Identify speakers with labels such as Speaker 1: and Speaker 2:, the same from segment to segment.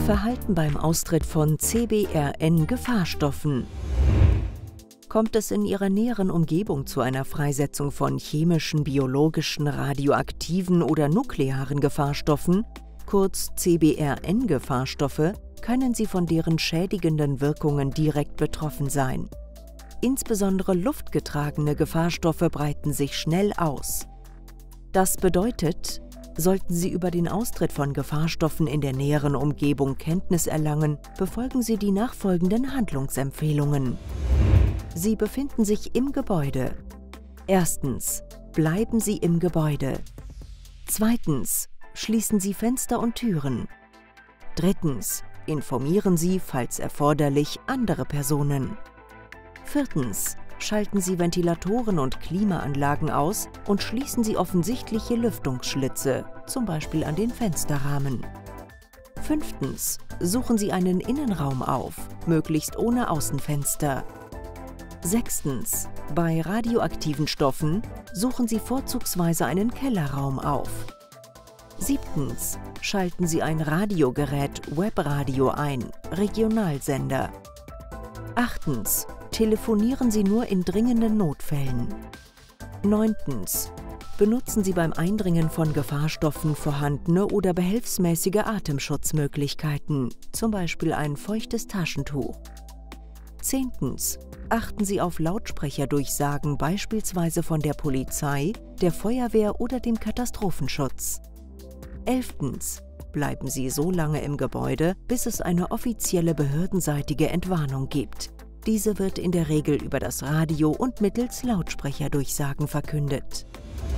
Speaker 1: Verhalten beim Austritt von CBRN-Gefahrstoffen. Kommt es in Ihrer näheren Umgebung zu einer Freisetzung von chemischen, biologischen, radioaktiven oder nuklearen Gefahrstoffen, kurz CBRN-Gefahrstoffe, können Sie von deren schädigenden Wirkungen direkt betroffen sein. Insbesondere luftgetragene Gefahrstoffe breiten sich schnell aus. Das bedeutet, sollten Sie über den Austritt von Gefahrstoffen in der näheren Umgebung Kenntnis erlangen, befolgen Sie die nachfolgenden Handlungsempfehlungen. Sie befinden sich im Gebäude. Erstens, bleiben Sie im Gebäude. Zweitens, schließen Sie Fenster und Türen. Drittens, informieren Sie, falls erforderlich, andere Personen. Viertens, schalten Sie Ventilatoren und Klimaanlagen aus und schließen Sie offensichtliche Lüftungsschlitze, zum Beispiel an den Fensterrahmen. Fünftens, suchen Sie einen Innenraum auf, möglichst ohne Außenfenster. Sechstens, bei radioaktiven Stoffen suchen Sie vorzugsweise einen Kellerraum auf. Siebtens, schalten Sie ein Radiogerät Webradio ein, Regionalsender. Achtens, telefonieren Sie nur in dringenden Notfällen. Neuntens, benutzen Sie beim Eindringen von Gefahrstoffen vorhandene oder behelfsmäßige Atemschutzmöglichkeiten, zum Beispiel ein feuchtes Taschentuch. Zehntens, achten Sie auf Lautsprecherdurchsagen, beispielsweise von der Polizei, der Feuerwehr oder dem Katastrophenschutz. Elftens, bleiben Sie so lange im Gebäude, bis es eine offizielle behördenseitige Entwarnung gibt. Diese wird in der Regel über das Radio und mittels Lautsprecherdurchsagen verkündet.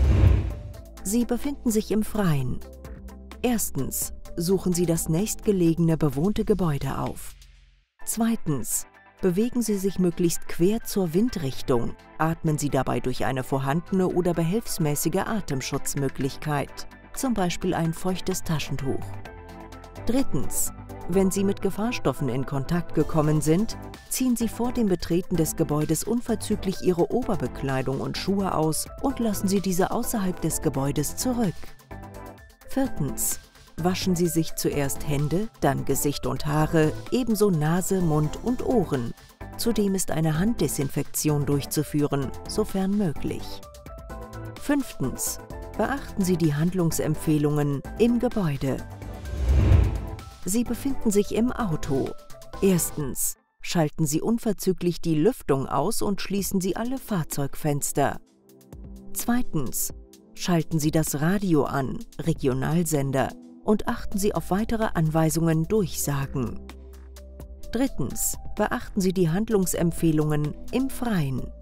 Speaker 1: Sie befinden sich im Freien. Erstens, suchen Sie das nächstgelegene bewohnte Gebäude auf. Zweitens, bewegen Sie sich möglichst quer zur Windrichtung. Atmen Sie dabei durch eine vorhandene oder behelfsmäßige Atemschutzmöglichkeit, zum Beispiel ein feuchtes Taschentuch. Drittens, wenn Sie mit Gefahrstoffen in Kontakt gekommen sind, ziehen Sie vor dem Betreten des Gebäudes unverzüglich Ihre Oberbekleidung und Schuhe aus und lassen Sie diese außerhalb des Gebäudes zurück. Viertens, waschen Sie sich zuerst Hände, dann Gesicht und Haare, ebenso Nase, Mund und Ohren. Zudem ist eine Handdesinfektion durchzuführen, sofern möglich. Fünftens, beachten Sie die Handlungsempfehlungen im Gebäude. Sie befinden sich im Auto. Erstens, schalten Sie unverzüglich die Lüftung aus und schließen Sie alle Fahrzeugfenster. Zweitens, schalten Sie das Radio an, Regionalsender, und achten Sie auf weitere Anweisungen, Durchsagen. Drittens, beachten Sie die Handlungsempfehlungen im Freien.